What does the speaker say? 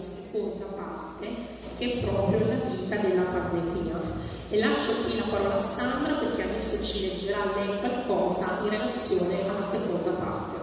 seconda parte, che è proprio la vita della pandemia. E lascio qui la parola a Sandra perché adesso ci leggerà lei qualcosa in relazione alla seconda parte.